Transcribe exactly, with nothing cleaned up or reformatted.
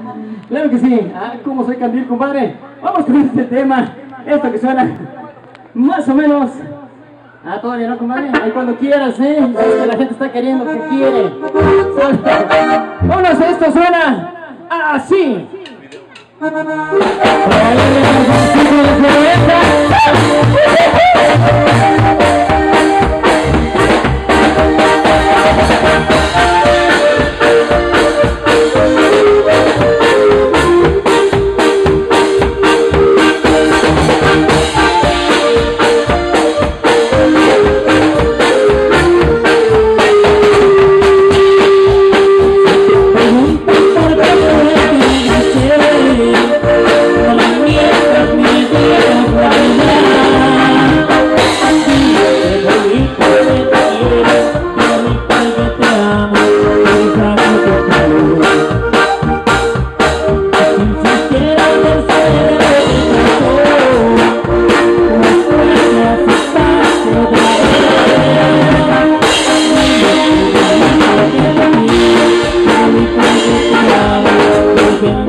Claro que sí. Ah, ¿cómo soy Candil, compadre? Vamos con este tema. Esto que suena más o menos. Ah, todavía no, compadre. Ahí cuando quieras, ¿eh? Sabes que la gente está queriendo que quiere. Vámonos, esto suena así. We'll be right back.